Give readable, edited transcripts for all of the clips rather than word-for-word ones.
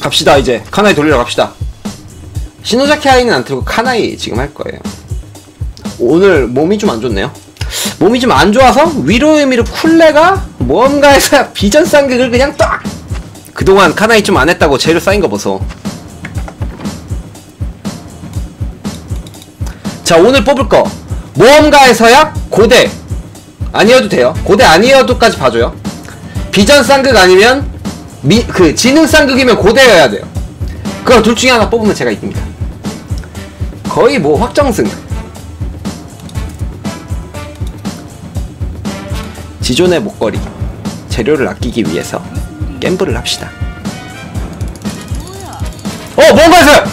갑시다. 이제 카나이 돌리러 갑시다. 시노자키 아이는 안 틀고 카나이 지금 할 거예요. 오늘 몸이 좀 안 좋네요. 몸이 좀 안 좋아서 위로의 의미로 쿨레가 뭔가에서 비전 쌍극을 그냥 딱! 그동안 카나이 좀 안 했다고 재료 쌓인 거 보소. 자, 오늘 뽑을 거 모험가에서야 고대 아니어도 돼요. 고대 아니어도까지 봐줘요. 비전 쌍극 아니면 지능 쌍극이면 고대여야 돼요. 그럼 둘 중에 하나 뽑으면 제가 이깁니다. 거의 뭐 확정승. 지존의 목걸이 재료를 아끼기 위해서 갬블을 합시다. 뭔가에서!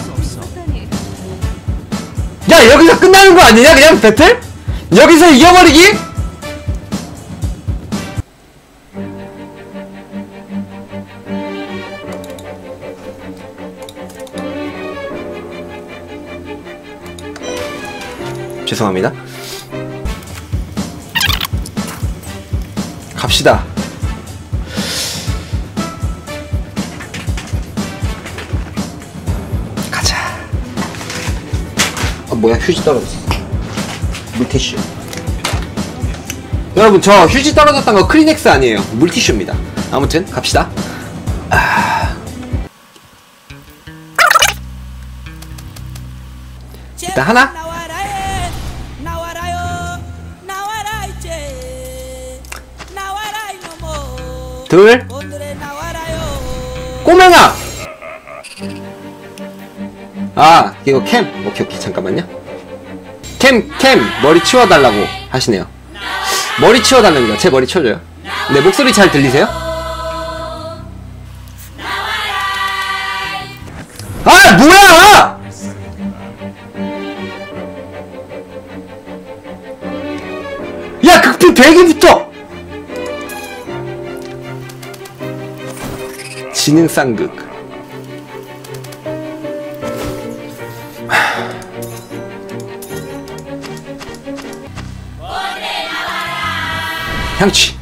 야, 여기서 끝나는 거 아니냐? 그냥 배틀? 여기서 이겨버리기? 죄송합니다. 갑시다. 가자. 뭐야, 휴지 떨어졌어. 물티슈. 여러분, 저 휴지 떨어졌던 거 크리넥스 아니에요. 물티슈입니다. 아무튼 갑시다. 일단 하나. 둘. 꼬맹아! 아, 이거 캠. 오케이, 잠깐만요. 캠, 머리 치워달라고 하시네요. 머리 치워달랍니다. 제 머리 치워줘요. 네, 목소리 잘 들리세요? 아, 뭐야! 야, 극피 100이부터! 지능 쌍극. 향취.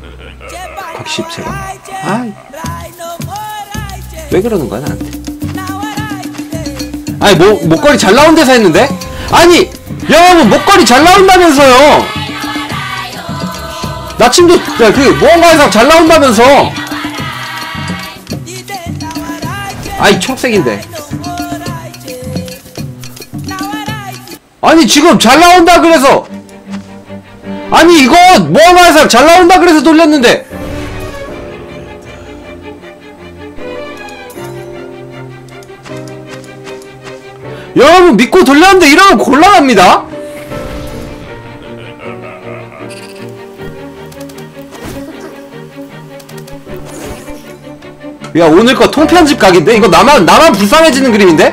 박십세가. 아이. 왜 그러는 거야, 나한테? 아니, 목걸이 잘 나온 데서 했는데? 아니, 여러분, 목걸이 잘 나온다면서요! 나침도, 무언가에서 잘 나온다면서! 아이, 초록색인데. 아니, 지금 잘 나온다 그래서! 아니, 이거 무언가에서 잘 나온다 그래서 돌렸는데! 여러분, 믿고 돌렸는데 이러면 곤란합니다? 야, 오늘 거 통편집 각인데? 이거 나만 불쌍해지는 그림인데?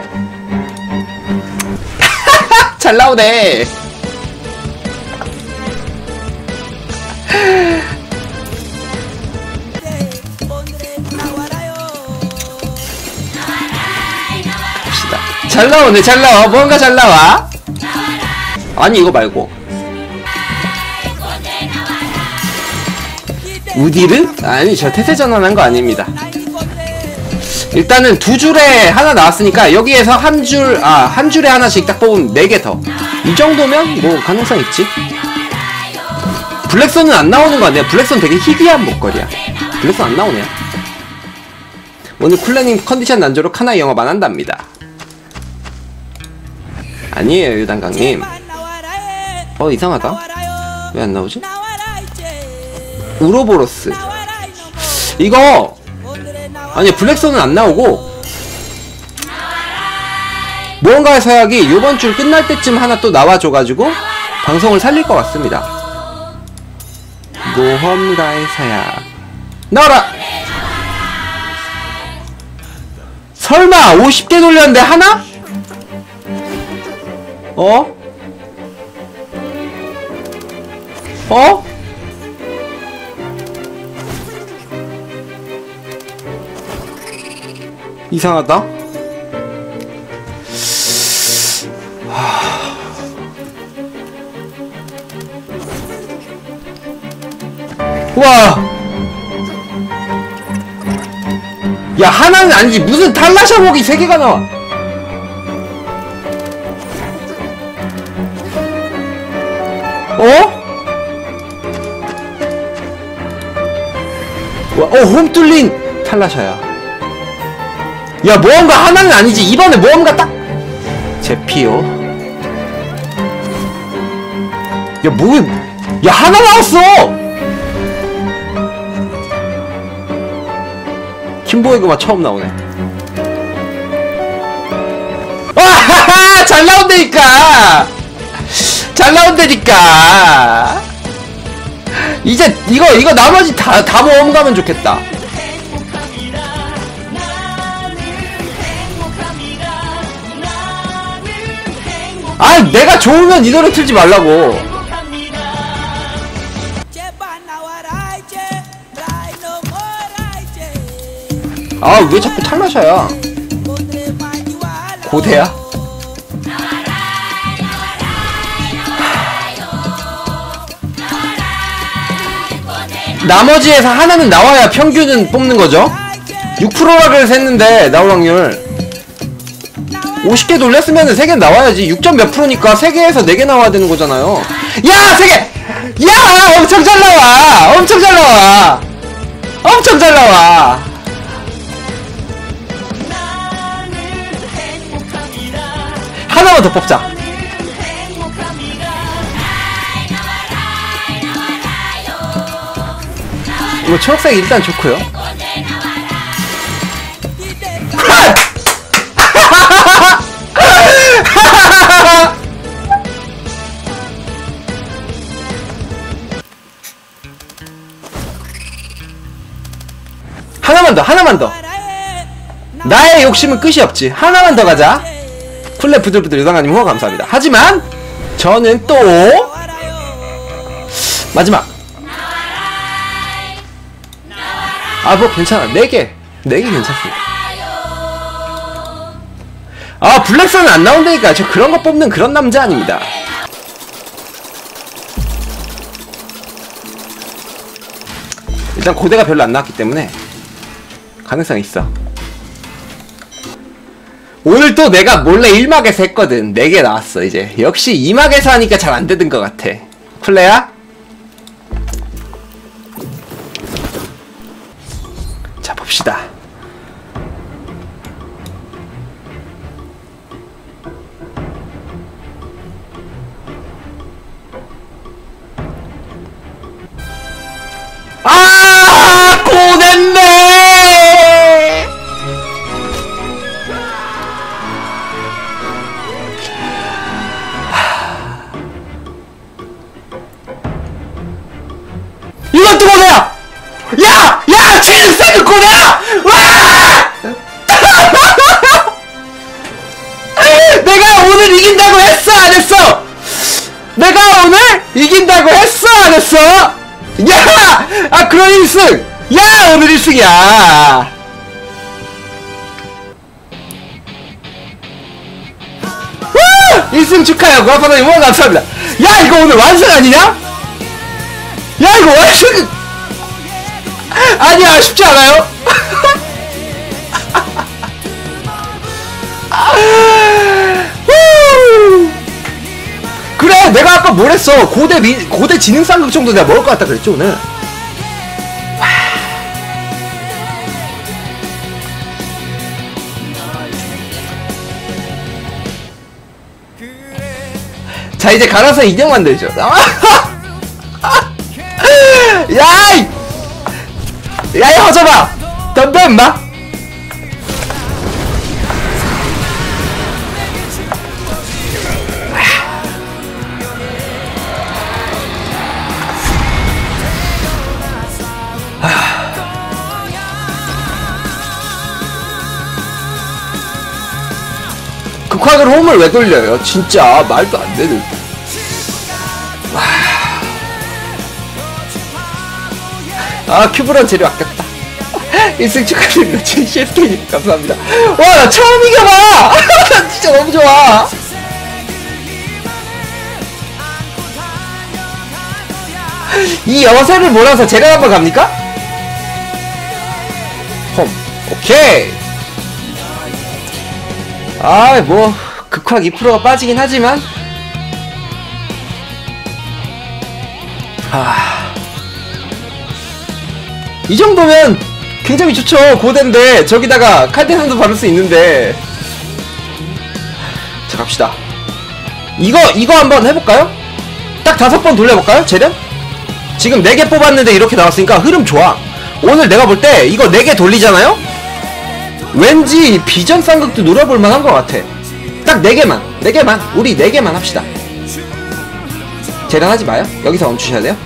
잘 나오네. 갑시다. 잘 나오네, 잘 나와. 뭔가 잘 나와. 아니, 이거 말고. 우디르? 아니, 저 태세 전환한 거 아닙니다. 일단은 두 줄에 하나 나왔으니까 여기에서 한 줄에 하나씩 딱 뽑으면 4개 더. 이 정도면 뭐 가능성 있지. 블랙선은 안 나오는 거 아니야? 블랙선 되게 희귀한 목걸이야. 블랙선 안 나오네요. 오늘 쿨레님 컨디션 난조로 카나이 영업 안 한답니다. 아니에요, 유단강님. 이상하다. 왜 안 나오지? 우로보로스. 이거 아니, 블랙선은 안 나오고 무언가의 서약이 요번 줄 끝날 때쯤 하나 또 나와줘가지고 방송을 살릴 것 같습니다. 모험가의 서약 나와라! 설마 50개 돌렸는데 하나? 어? 이상하다. 와! 야, 하나는 아니지. 무슨 탈라샤복이 3개가 나와. 어? 홈 뚫린 탈라샤야. 야, 모험가 하나는 아니지. 이번에 모험가 딱 제피오. 야, 뭐, 야, 하나 나왔어! 김보이그마 처음 나오네. 아하하! 잘 나온다니까! 잘 나온다니까! 이제, 이거 나머지 다 모험 가면 좋겠다. 아, 내가 좋으면 이 노래 틀지 말라고. 아, 왜 자꾸 탈라샤야? 고대야? 나머지에서 하나는 나와야 평균은 뽑는 거죠? 6%라 그래서 했는데 나올 확률 50개 돌렸으면 3개 나와야지. 6점 몇 프로니까 3개에서 4개 나와야 되는 거잖아요. 야! 3개! 야! 엄청 잘 나와! 엄청 잘 나와! 엄청 잘 나와! 하나만 더 뽑자. 이거 초록색 일단 좋고요. 하나만 더. 나의 욕심은 끝이 없지. 하나만 더 가자. 쿨레 부들부들 유당아님 후원 감사합니다. 하지만 저는 또 마지막. 아, 뭐 괜찮아. 4개 괜찮습니다. 아, 블랙선은 안 나온다니까. 저 그런 거 뽑는 그런 남자 아닙니다. 일단 고대가 별로 안 나왔기 때문에 가능성이 있어. 오늘 또 내가 몰래 1막에서 했거든. 4개 나왔어. 이제 역시 2막에서 하니까 잘 안 되는 것 같아. 쿨레야? 자, 봅시다. 아, 고됐네. 이것도 고대야. 야, 진짜도 고대야. 와! 내가 오늘 이긴다고 했어, 안 했어? 내가 오늘 이긴다고 했어, 안 했어? 야! 아, 그럼 1승! 야! 오늘 1승이야! 1승 축하해요. 구아파다님 후원 감사합니다. 야! 이거 오늘 완승 아니냐? 야! 이거 완승! 아니야! 쉽지 않아요? 그래! 내가 아까 뭘 했어? 고대 지능상극 정도 내가 먹을 것 같다 그랬죠, 오늘? 자, 이제 갈아서 인형 만들죠. 야이! 야이, 허접아! 덤벼, 임마! 극화를 홈을 왜 돌려요? 진짜 말도 안 되는. 아, 큐브런 재료 아꼈다. 1승 축하드립니다. CSK님 감사합니다. 와, 나 처음 이겨봐! 진짜 너무 좋아. 이 여세를 몰아서 제가 한번 갑니까? 홈. 오케이. 아, 뭐 극확 2%가 빠지긴 하지만 이 정도면 굉장히 좋죠. 고대인데 저기다가 칼대상도 바를 수 있는데. 자, 갑시다. 이거 한번 해볼까요? 딱 5번 돌려볼까요? 재련? 지금 4개 뽑았는데 이렇게 나왔으니까 흐름 좋아. 오늘 내가 볼 때 이거 4개 돌리잖아요? 왠지 비전 쌍극도 노려볼 만한 것 같아. 딱 4개만 우리 4개만 합시다. 재련하지 마요. 여기서 멈추셔야 돼요.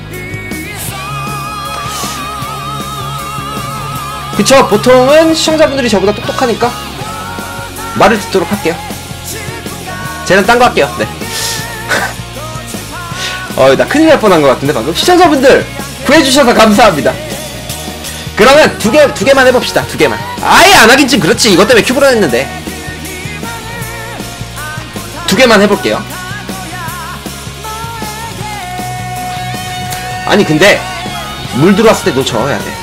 그쵸, 보통은 시청자분들이 저보다 똑똑하니까 말을 듣도록 할게요. 쟤는 딴 거 할게요. 네. 나 큰일 날 뻔한 것 같은데 방금. 시청자분들 구해주셔서 감사합니다. 그러면 두 개만 해봅시다. 2개만. 아예 안 하긴 좀 그렇지. 이것 때문에 큐브로 했는데 2개만 해볼게요. 아니 근데 물 들어왔을 때 너 저어야 돼.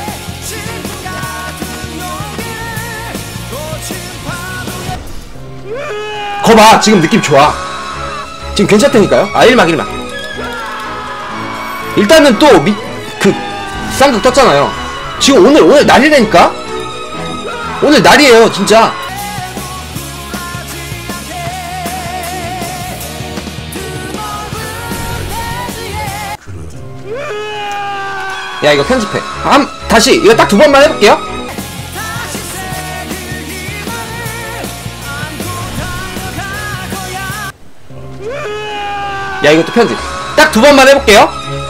거봐, 지금 느낌 좋아. 지금 괜찮다니까요? 1막 일단은 또 쌍극 떴잖아요. 지금 오늘 날이라니까? 오늘 날이에요 진짜. 야, 이거 편집해. 다시 이거 딱 2번만 해볼게요. 야, 이것도 편집. 딱 2번만 해볼게요.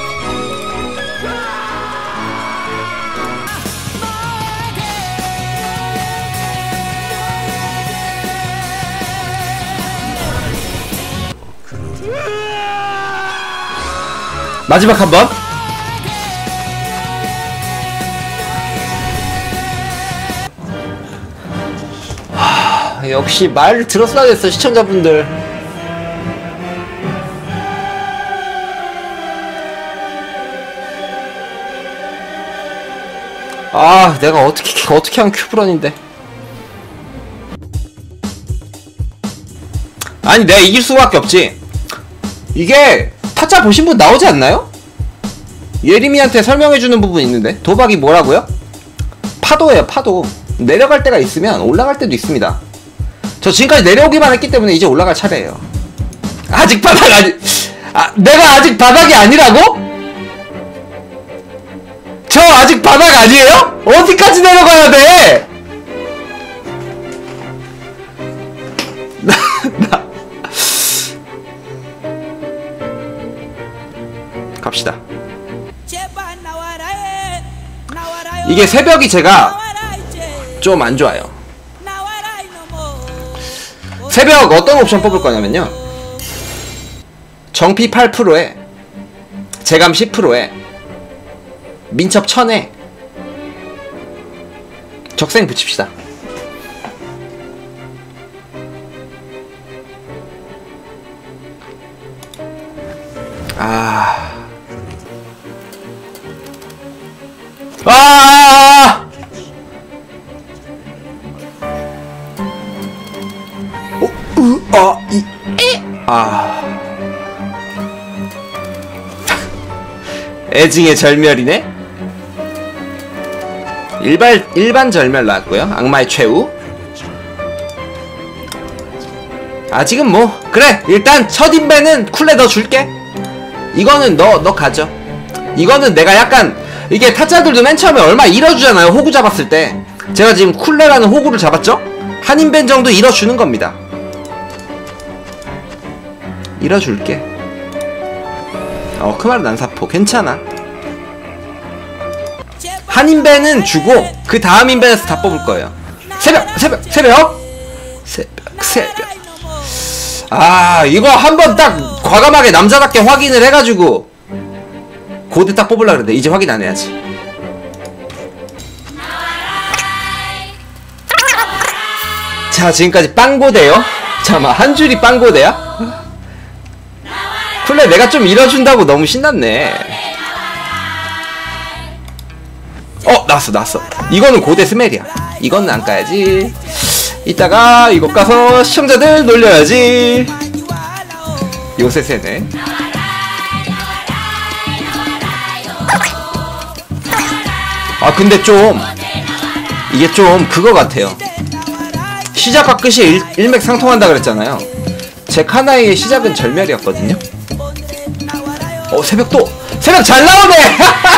마지막 한 번. 역시 말을 들었어야 됐어, 시청자분들. 내가 어떻게 하면 큐브런인데. 아니, 내가 이길 수밖에 없지. 이게 타짜 보신 분 나오지 않나요? 예림이한테 설명해주는 부분이 있는데. 도박이 뭐라고요? 파도예요, 파도. 내려갈 때가 있으면 올라갈 때도 있습니다. 저 지금까지 내려오기만 했기 때문에 이제 올라갈 차례예요. 아직 바닥 내가 아직 바닥이 아니라고? 저 아직 바닥 아니에요? 어디까지 내려가야 돼? 갑시다. 이게 새벽이 제가 좀 안 좋아요. 새벽 어떤 옵션 뽑을 거냐면요, 정피 8%에 재감 10%에 민첩 1000에 적생 붙입시다. 애증의 절멸이네? 일반 절멸 나왔고요. 악마의 최후. 아직은 뭐 그래, 일단 첫 인벤은 쿨레 너 줄게. 이거는 너 가져. 이거는 내가 약간, 이게 타짜들도 맨 처음에 얼마 잃어주잖아요, 호구 잡았을 때. 제가 지금 쿨레라는 호구를 잡았죠? 한 인벤 정도 잃어주는 겁니다. 잃어줄게. 크마르 난사포 괜찮아. 한 인벤은 주고 그 다음 인벤에서 다 뽑을 거예요. 새벽. 이거 한번 딱 과감하게 남자답게 확인을 해가지고 고대 딱 뽑으려고 그랬는데 이제 확인 안 해야지. 자, 지금까지 빵고대요. 잠깐만, 한 줄이 빵고대야? 쿨레 내가 좀 잃어준다고 너무 신났네. 나왔어. 이거는 고대 스멜이야. 이건 안 까야지. 이따가 이곳 가서 시청자들 놀려야지. 요새 세네. 아 근데 좀 이게 좀 그거 같아요. 시작과 끝이 일맥상통한다 그랬잖아요. 제 카나이의 시작은 절멸이었거든요. 새벽 잘 나오네.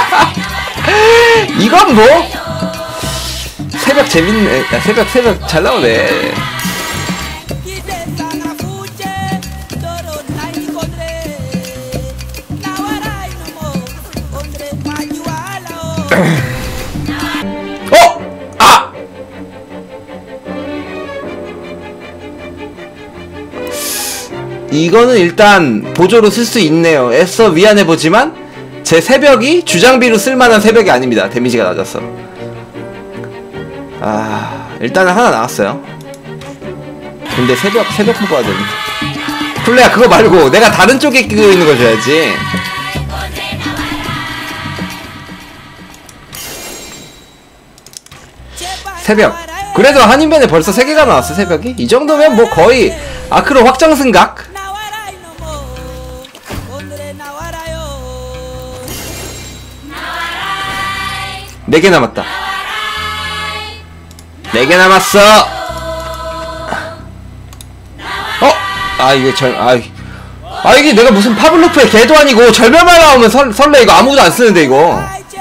이건 뭐 새벽 재밌네. 새벽 잘 나오네. 이거는 일단 보조로 쓸 수 있네요. 애써 미안해보지만 제 새벽이 주장비로 쓸만한 새벽이 아닙니다. 데미지가 낮았어. 일단은 하나 나왔어요. 근데 새벽 뽑아야 되는데. 쿨레야 그거 말고 내가 다른 쪽에 끼고 있는 거 줘야지. 새벽. 그래도 한인벤에 벌써 3개가 나왔어. 새벽이 이 정도면 뭐 거의 아크로 확정승각. 4개 남았다. 4개 남았어. 이게 내가 무슨 파블로프의 개도 아니고 절멸만 나오면 설레. 이거 아무도 안 쓰는데 이거.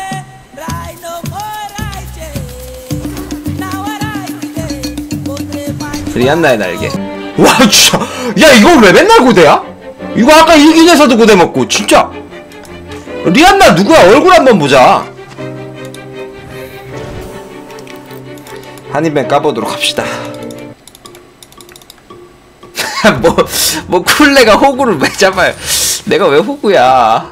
리안나의 날개. 와 진짜 야 이거 왜 맨날 고대야? 이거 아까 일기에서도 고대 먹고 진짜. 리안나 누구야? 얼굴 한번 보자. 한입맨 까보도록 합시다. 뭐 쿨레가 호구를 왜 잡아요? 내가 왜 호구야?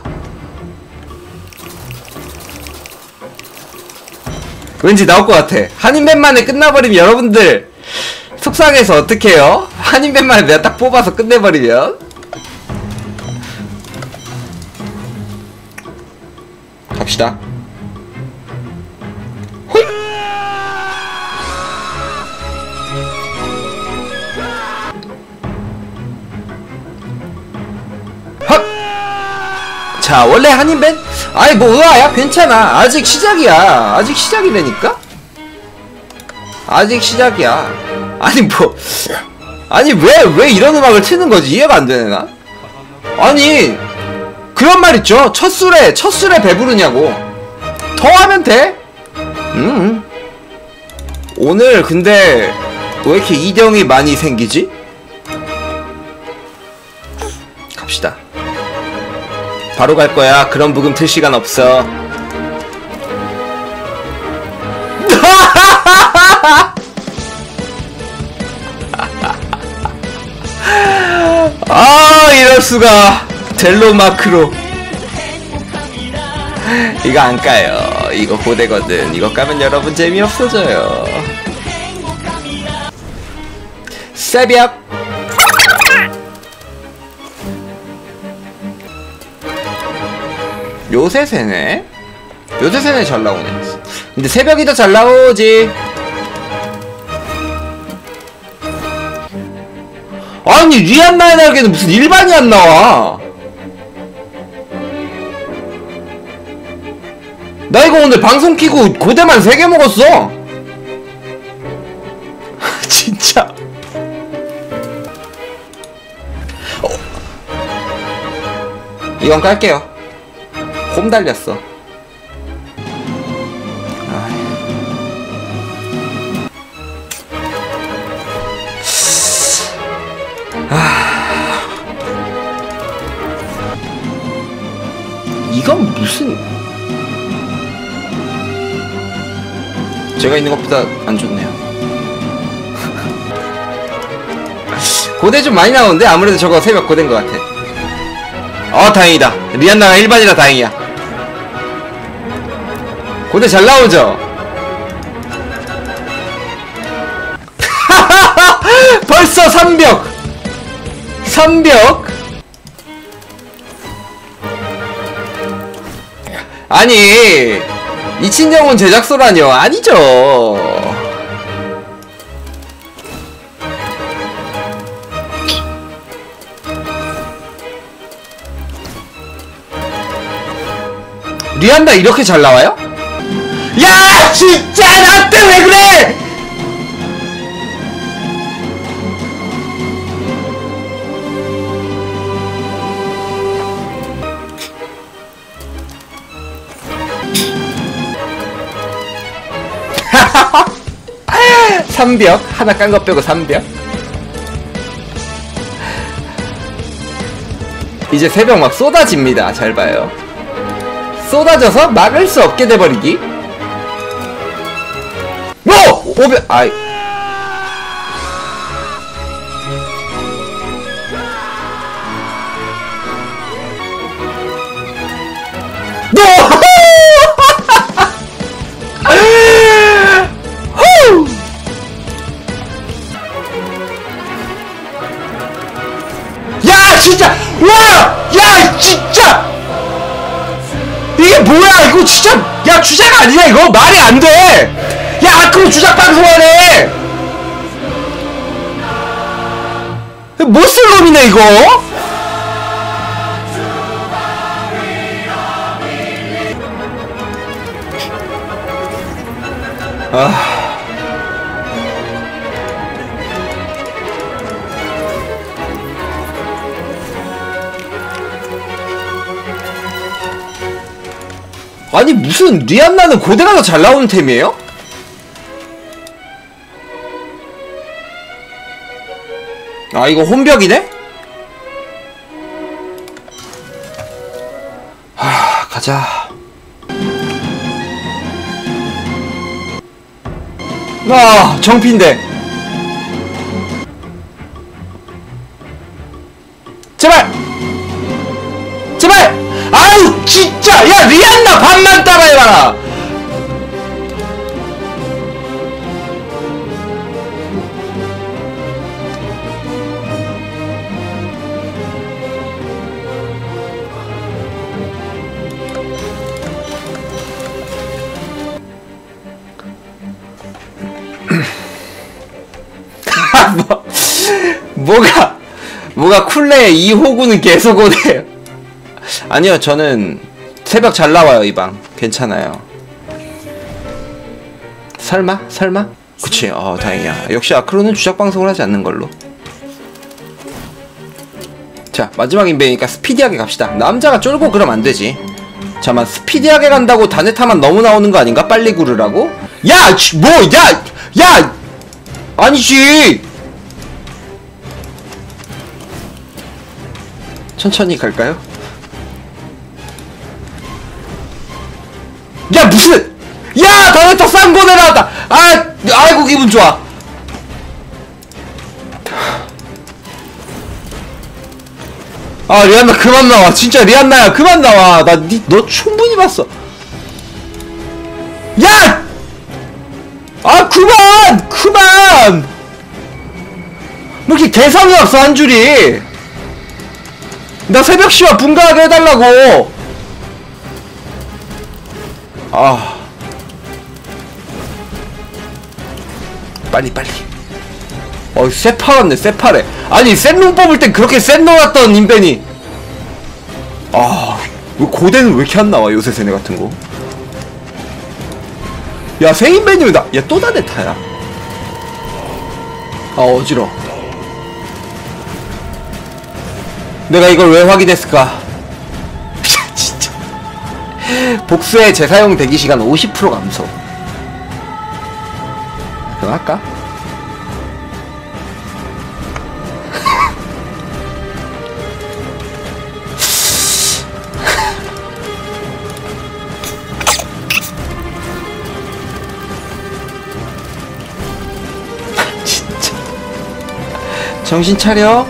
왠지 나올 것 같아. 한입맨만에 끝나버리면 여러분들 속상해서 어떡해요? 한입맨만에 내가 딱 뽑아서 끝내버리면. 갑시다. 자 원래 한인벤? 아이 뭐 의아야 괜찮아. 아직 시작이야. 아직 시작이라니까? 아직 시작이야. 아니 왜 이런 음악을 트는 거지? 이해가 안 되네 나. 아니 그런 말 있죠. 첫 술에 배부르냐고. 더 하면 돼. 오늘 근데 왜 이렇게 이령이 많이 생기지? 갑시다. 바로 갈 거야. 그런 부금 틀 시간 없어. 이럴 수가. 델로마크로. 이거 안 까요. 이거 고대거든. 이거 까면 여러분 재미없어져요. 새벽. 요새세네? 요새세네 잘 나오네. 근데 새벽이 더 잘 나오지. 아니 리안나의 날개는 무슨 일반이 안 나와. 나 이거 오늘 방송 키고 고대만 3개 먹었어. 진짜. 이건 깔게요. 홈 달렸어. 이건 무슨. 제가 있는 것보다 안 좋네요. 고대 좀 많이 나오는데 아무래도 저거 새벽 고대인 것 같아. 다행이다. 리안나가 일반이라 다행이야. 고대 잘 나오죠? 벌써 3벽! 아니 이친영혼 제작소라뇨. 아니죠. 리안나 이렇게 잘 나와요? 야 진짜 나한테 왜 그래! 삼벽 하나 깐 거 빼고 3벽. 이제 새벽 막 쏟아집니다. 잘 봐요. 쏟아져서 막을 수 없게 돼버리기. 오! 5벽! 아이. 노! 야 진짜! 와! 야 진짜! 이게 뭐야 이거 진짜! 야 주작 아니야 이거? 말이 안 돼! 야 아크로 주작 방송하네! 못 쓸 놈이네 이거? 아... 아니 무슨 리안나는 고대가 더 잘 나오는 템이에요? 아 이거 혼벽이네? 하... 가자. 아 정피인데 제발! 제발! 아유 진짜! 야 리안나 반만 따라해봐라! 뭐가 쿨레 이 호구는 계속 오네요. 아니요 저는 새벽 잘 나와요 이 방. 괜찮아요. 설마? 설마? 그치 다행이야. 역시 아크로는 주작방송을 하지 않는 걸로. 자 마지막 인베니까 스피디하게 갑시다. 남자가 쫄고 그러면 안되지. 잠깐만 스피디하게 간다고 다네타만 너무 나오는 거 아닌가? 빨리 구르라고? 야! 뭐! 야! 야! 아니지! 천천히 갈까요? 야 무슨! 야! 다네타 싼거 내려왔다! 아이고 기분 좋아. 아 리안나 그만 나와. 진짜 리안나야 그만 나와. 너 충분히 봤어. 야! 아 그만! 뭐 이렇게 개성이 없어 한 줄이. 나 새벽시와 분가하게 해달라고. 아 빨리 쎄파랐네 쎄파래. 아니 센놈 뽑을 땐 그렇게 센놈 왔던 인벤이 왜 고대는 왜 이렇게 안 나와 요새 세네 같은 거. 야 새 인벤이면 야 또 다네타야. 어지러. 내가 이걸 왜 확인했을까? 진짜. 복수의 재사용 대기시간 50% 감소. 그럼 할까? 진짜. 정신 차려.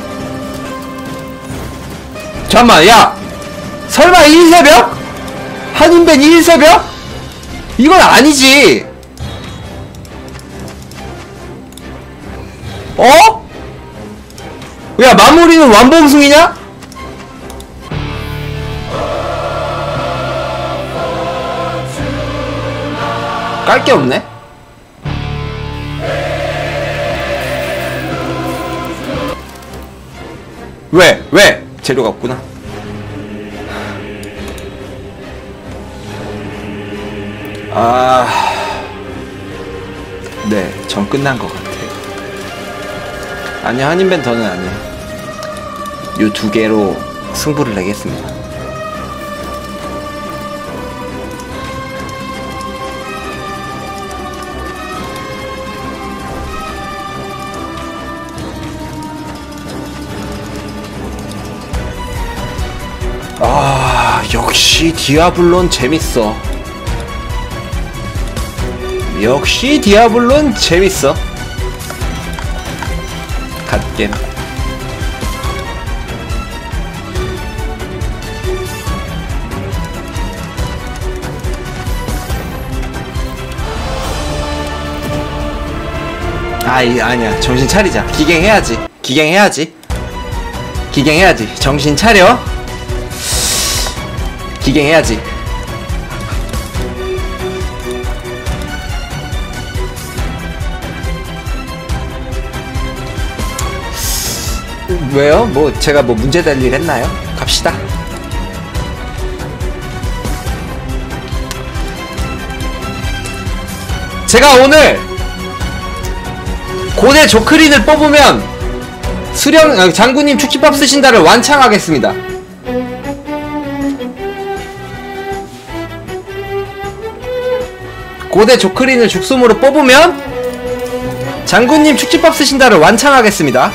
잠깐만 야 설마 1새벽? 한인벤 1새벽? 이건 아니지. 야 마무리는 완봉승이냐? 깔 게 없네. 왜? 재료가 없구나. 네, 전 끝난 것 같아요. 아니야, 한인벤터는 아니야. 요 두 개로 승부를 내겠습니다. 역시 디아블론 재밌어. 역시 디아블론 재밌어. 갓겜. 아니야. 정신 차리자. 기갱해야지. 정신 차려. 기갱해야지. 왜요? 뭐 제가 뭐 문제될 일 했나요? 갑시다. 제가 오늘 고대 조크린을 뽑으면 장군님 축지법 쓰신다를 완창하겠습니다. 고대 조크린을 죽숨으로 뽑으면 장군님 축지법 쓰신다를 완창하겠습니다.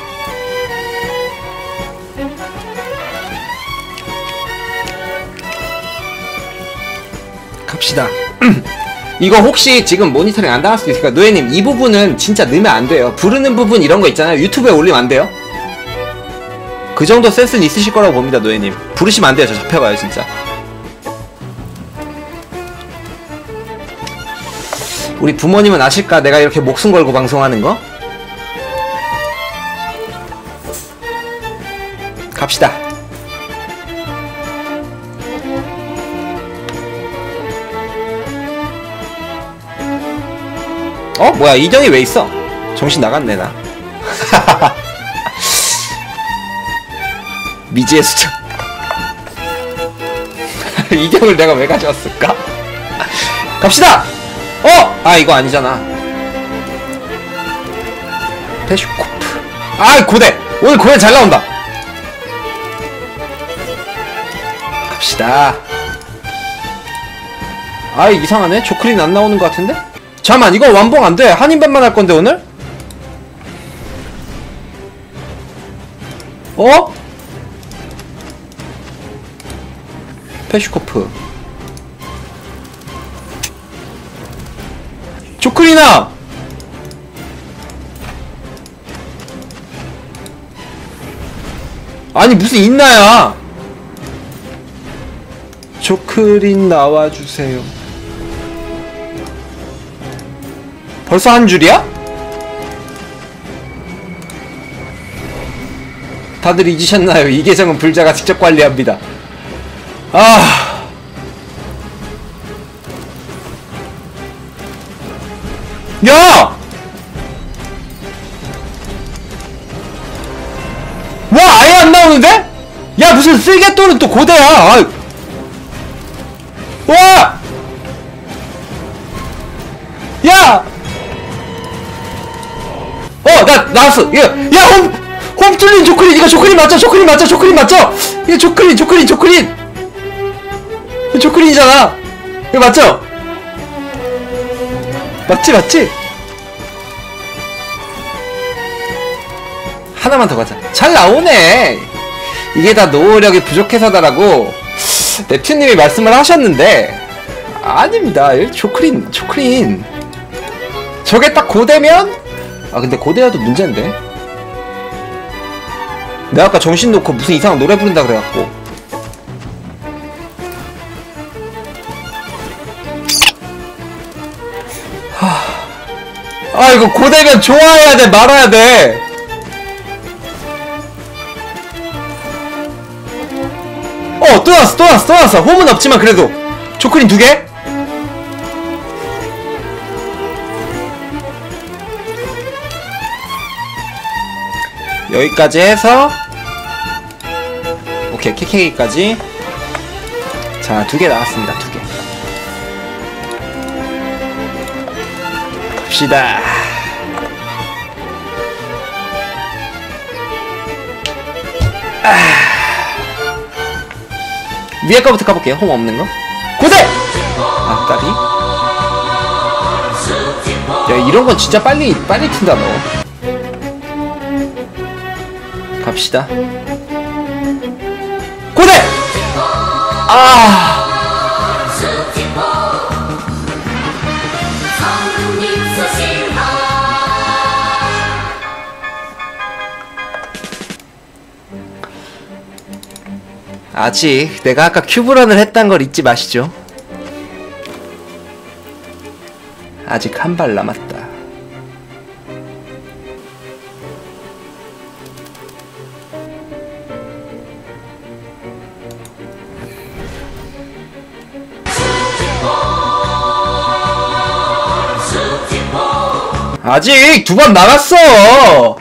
갑시다. 이거 혹시 지금 모니터링 안 당할 수도 있으니까 노예님 이 부분은 진짜 넣으면 안 돼요. 부르는 부분 이런 거 있잖아요. 유튜브에 올리면 안 돼요. 그 정도 센스는 있으실 거라고 봅니다. 노예님 부르시면 안 돼요. 저 잡혀가요 진짜. 우리 부모님은 아실까? 내가 이렇게 목숨 걸고 방송하는 거? 갑시다. 뭐야 이정이 왜 있어? 정신 나갔네 나. 미지의 수정. 이경을 내가 왜 가져왔을까? 갑시다! 이거 아니잖아. 페슈코프. 고대! 오늘 고대 잘 나온다! 갑시다. 이상하네? 조크린 안 나오는 것 같은데? 잠깐만, 이거 완봉 안 돼. 한인반만 할 건데, 오늘? 페슈코프. 조크리나! 아니 무슨 있나야. 조크린 나와주세요. 벌써 한 줄이야? 다들 잊으셨나요? 이 계정은 불자가 직접 관리합니다. 야! 와, 아예 안 나오는데? 야, 무슨 쓸개또는 또 고대야. 와! 야! 나왔어. 야, 홈 뚫린 조크린. 이거 조크린 맞죠? 조크린 맞죠? 이거 조크린. 조크린이잖아. 이거 맞죠? 맞지? 하나만 더 가자. 잘 나오네. 이게 다 노력이 부족해서다라고 넵튠님이 말씀을 하셨는데 아닙니다. 조크린. 저게 딱 고대면? 근데 고대여도 문제인데. 내가 아까 정신 놓고 무슨 이상한 노래 부른다 그래갖고. 이거 고대면 좋아해야 돼, 말아야 돼. 또 나왔어. 홈은 없지만 그래도 조크린 2개? 여기까지 해서 오케이, KK까지. 자, 2개 나왔습니다. 2개. 갑시다. 위에 거부터 가볼게요. 홈 없는 거. 고대! 아, 까비. 야, 이런 건 진짜 빨리 튄다, 너. 갑시다. 고대! 아. 아직 내가 아까 큐브런을 했단 걸 잊지 마시죠. 아직 한 발 남았다. 아직 두 번 남았어.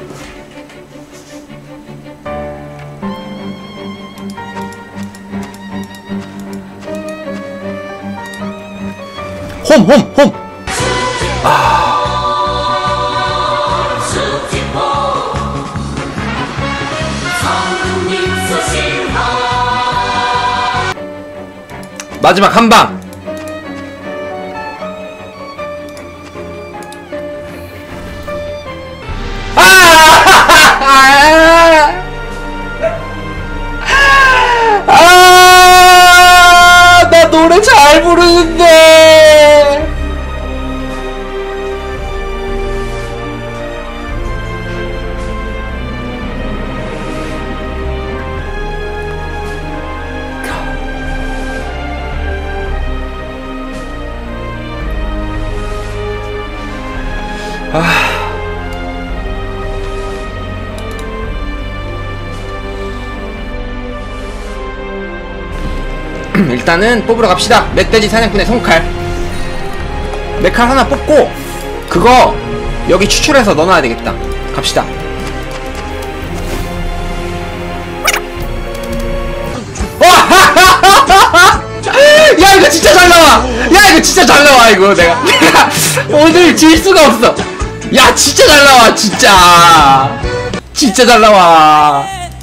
홈! 아. 마지막 한 방. 나 노래 잘 부르는데. 일단은 뽑으러 갑시다. 멧돼지 사냥꾼의 손칼. 메칼 하나 뽑고 그거 여기 추출해서 넣어놔야 되겠다. 갑시다. 야, 이거 진짜 잘 나와. 야, 이거 진짜 잘 나와. 이거 내가 오늘 질 수가 없어. 야, 진짜 잘 나와. 진짜 잘 나와.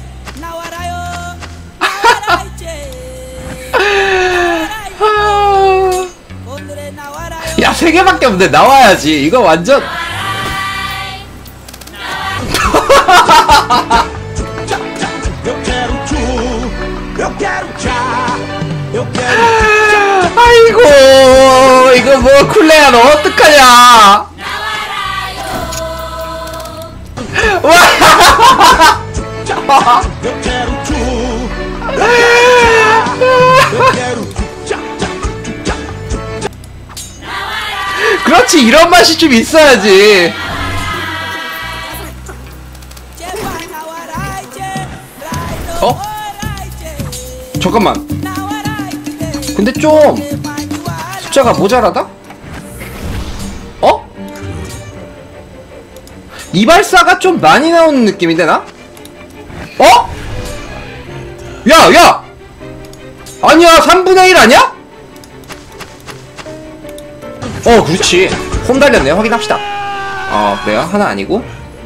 야, 3개밖에 없는데 나와야지. 이거 완전 아이고, 이거 뭐 쿨레야, 너 어떡하냐. 와. 그렇지, 이런 맛이 좀 있어야지. 어? 잠깐만. 근데 좀 숫자가 모자라다? 어? 이발사가 좀 많이 나오는 느낌인데 나? 어? 야! 아니야, 3분의 1 아니야? 그렇지. 홈 달렸네요. 확인합시다. 그래요? 하나 아니고.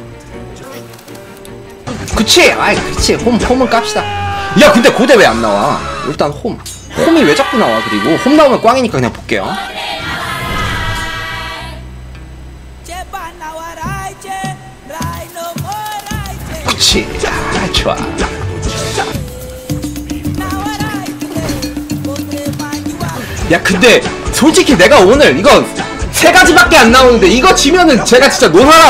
그치! 아이, 그치. 홈은 깝시다. 야, 근데 고대 왜 안 나와? 일단 홈이 왜 자꾸 나와? 그리고 홈 나오면 꽝이니까 그냥 볼게요. 그치. 아, 좋아. 야, 근데 솔직히 내가 오늘 이거 3가지밖에 안 나오는데 이거 지면은 제가 진짜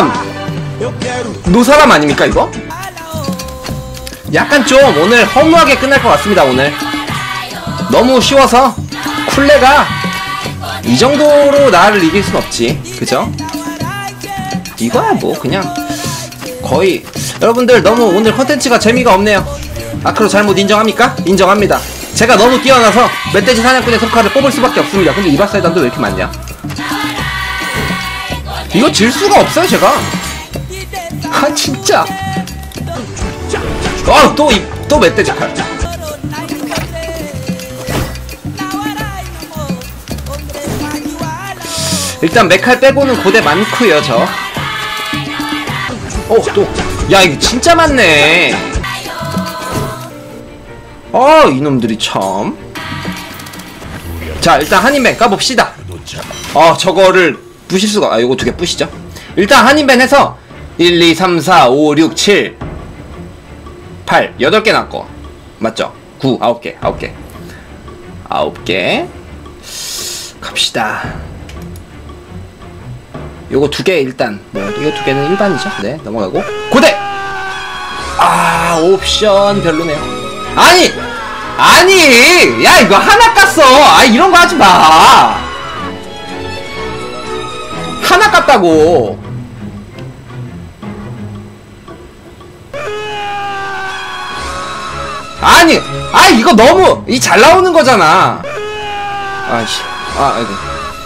노사람 아닙니까 이거? 약간 좀 오늘 허무하게 끝날 것 같습니다. 오늘 너무 쉬워서 쿨레가 이 정도로 나를 이길 순 없지. 그죠? 이거야 뭐 그냥 거의. 여러분들 너무 오늘 컨텐츠가 재미가 없네요. 아크로 잘못 인정합니까? 인정합니다. 제가 너무 뛰어나서 멧돼지 사냥꾼의 손칼을 뽑을 수밖에 없습니다. 근데 이발사의 단도 왜 이렇게 많냐? 이거 질 수가 없어요 제가. 아 진짜. 또 멧돼지 칼. 일단 메칼 빼고는 고대 많고요 저. 또. 야 이거 진짜 많네. 이놈들이 참. 자 일단 한인벤 까봅시다. 저거를 부실 수가. 요거 두 개 부시죠. 일단 한인벤 해서 1, 2, 3, 4, 5, 6, 7 8 8개 남고 맞죠? 9 9개 9개 갑시다. 요거 두 개 일단 이거 두 개는 일반이죠. 네 넘어가고 고대. 옵션 별로네요. 아니 야 이거 하나 깠어. 이런 거 하지 마. 하나 깠다고. 이거 너무 잘 나오는 거잖아. 아이고.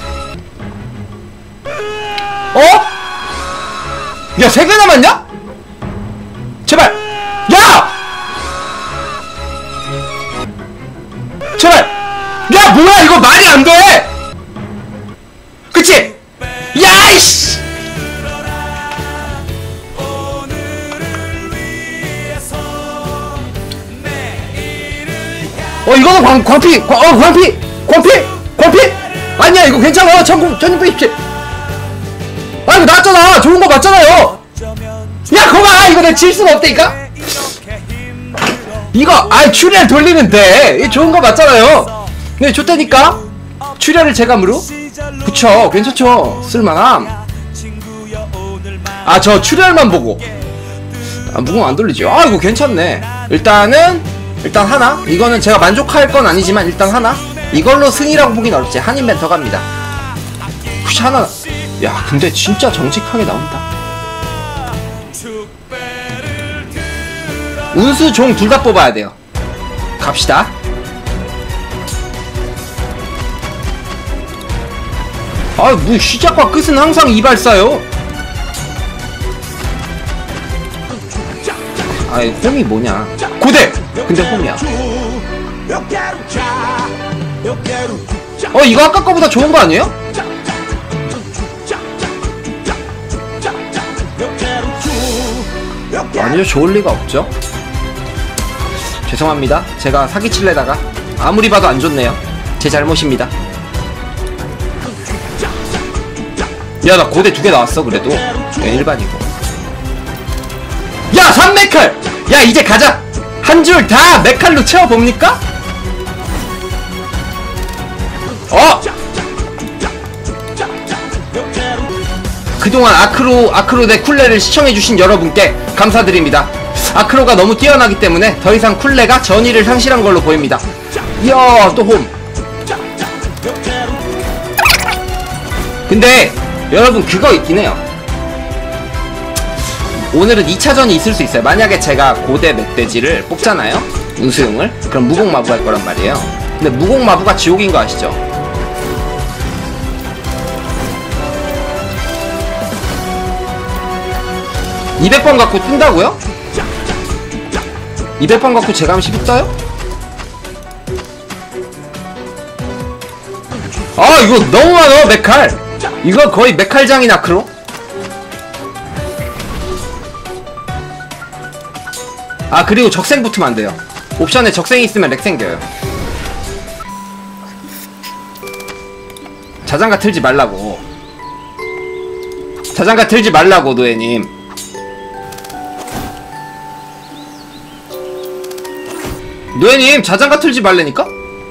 야, 3개 남았냐? 제발! 야! 제발! 야, 뭐야, 이거 말이 안 돼! 그치? 야, 이씨! 이거는 광피! 아니야, 이거 괜찮아. 1627. 이거 나왔잖아. 좋은 거 맞잖아요. 야, 거봐. 이거 내가 질 수가 없다니까? 이거, 출혈 돌리면 돼. 이거 좋은 거 맞잖아요. 네, 좋다니까? 출혈을 제감으로? 그쵸, 괜찮죠. 쓸만함. 저 출혈만 보고. 무공 안 돌리죠. 이거 괜찮네. 일단 하나. 이거는 제가 만족할 건 아니지만 일단 하나. 이걸로 승이라고 보긴 어렵지. 한인벤 더 갑니다. 혹시 하나. 야, 근데 진짜 정직하게 나온다. 운수 종 둘 다 뽑아야 돼요. 갑시다. 뭐 시작과 끝은 항상 이발사요. 홈이 뭐냐? 고대! 근데 홈이야. 이거 아까 거보다 좋은 거 아니에요? 아니요, 좋을 리가 없죠. 죄송합니다. 제가 사기칠래다가 아무리 봐도 안 좋네요. 제 잘못입니다. 야, 나 고대 2개 나왔어. 그래도 일반이고. 야, 3메칼! 야, 이제 가자. 한 줄 다 메칼로 채워봅니까? 그동안 아크로 대 쿨레를 시청해주신 여러분께 감사드립니다. 아크로가 너무 뛰어나기 때문에 더 이상 쿨레가 전의를 상실한 걸로 보입니다. 이야, 또 홈. 근데 여러분 그거 있긴 해요. 오늘은 2차전이 있을 수 있어요. 만약에 제가 고대 멧돼지를 뽑잖아요, 우수용을. 그럼 무공마부 할 거란 말이에요. 근데 무공마부가 지옥인 거 아시죠? 200번 갖고 뜬다고요? 200번 갖고 제감 12 떠요? 이거 너무 많아. 메칼. 이거 거의 메칼장인 아크로? 그리고 적생 붙으면 안 돼요. 옵션에 적생이 있으면 렉 생겨요. 자장가 틀지 말라고. 자장가 틀지 말라고, 노예님. 노예님, 자장가 틀지 말라니까?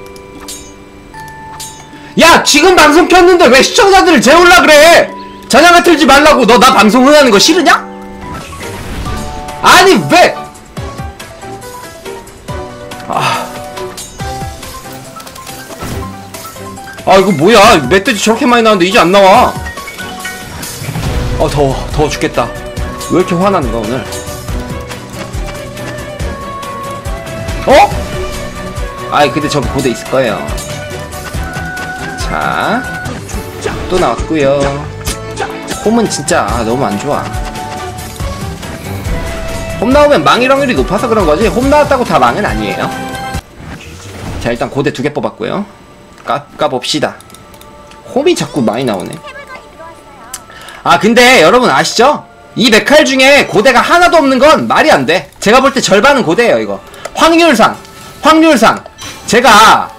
야, 지금 방송 켰는데 왜 시청자들을 재울라 그래? 자장가 틀지 말라고. 너 나 방송 흥하는 거 싫으냐? 아니, 왜? 이거 뭐야? 멧돼지 저렇게 많이 나왔는데 이제 안 나와. 더워 죽겠다. 왜 이렇게 화나는 거야, 오늘? 근데 저기 고대 있을 거예요. 자, 또 나왔고요. 홈은 진짜 너무 안 좋아. 홈 나오면 망일 확률이 높아서 그런 거지, 홈 나왔다고 다 망은 아니에요. 자, 일단 고대 2개 뽑았고요. 까봅시다. 홈이 자꾸 많이 나오네. 아 근데 여러분 아시죠? 이 메칼 중에 고대가 하나도 없는 건 말이 안 돼. 제가 볼 때 절반은 고대예요 이거. 확률상 제가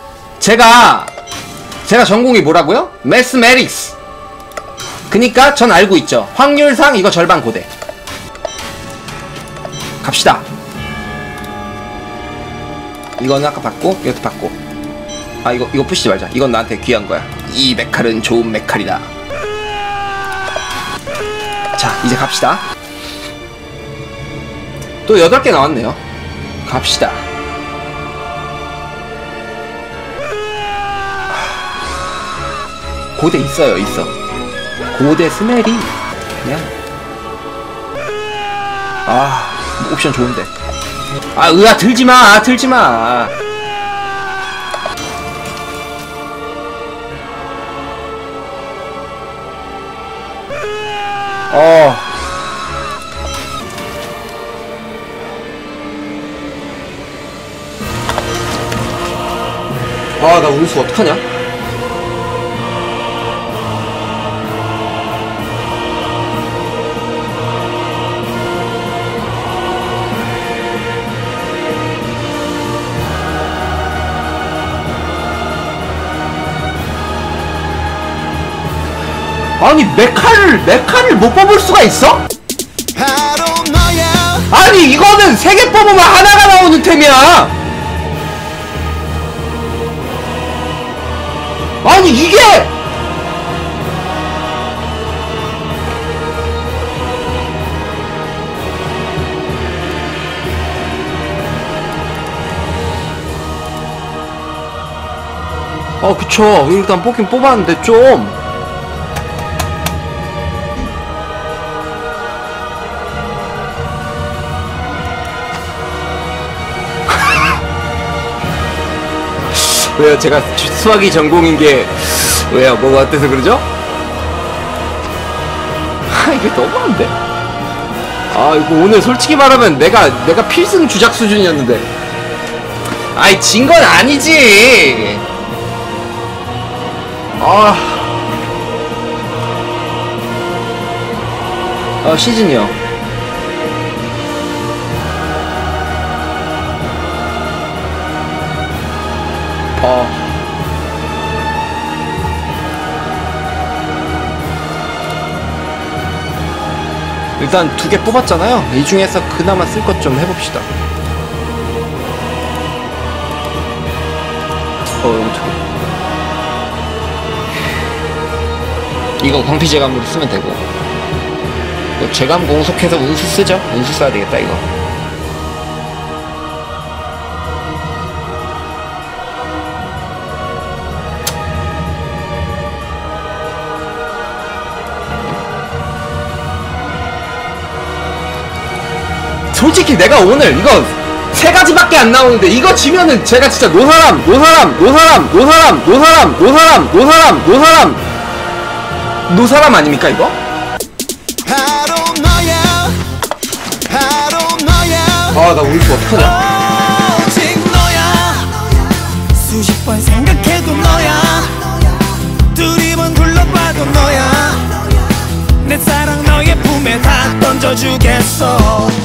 전공이 뭐라고요? 매스메릭스. 그니까 전 알고 있죠. 확률상 이거 절반 고대. 갑시다. 이거는 아까 받고 이것도 받고. 아 이거 부시지 말자. 이건 나한테 귀한 거야. 이 메칼은 좋은 메칼이다. 자 이제 갑시다. 또 8개 나왔네요. 갑시다. 고대 있어요. 있어. 고대 스멜이 그냥 옵션 좋은데. 으아 들지마. 들지마. 나 운수 어떡하냐? 아니 메칼을 못 뽑을 수가 있어? 아니 이거는 3개 뽑으면 하나가 나오는 템이야. 아니 이게 그쵸. 일단 뽑긴 뽑았는데 좀 왜요? 제가 수학이 전공인게 왜요? 뭐가 어때서 그러죠? 이게 너무한데? 이거 오늘 솔직히 말하면 내가 필승 주작 수준이었는데 아이 진 건 아니지. 시즌이요. 일단 2개 뽑았잖아요. 이 중에서 그나마 쓸 것 좀 해봅시다. 이거 광피 제감으로 쓰면 되고, 제감 공속해서 운수 쓰죠. 운수 써야 되겠다 이거. 솔직히 내가 오늘 이거 3가지밖에 안 나오는데 이거 지면은 제가 진짜 노사람 아닙니까 이거? 나 운수 어떡하냐? 오직 너야. 수십 번 생각해도 너야. 두리번 둘러봐도 너야. 내 사랑 너의 품에 다 던져주겠어.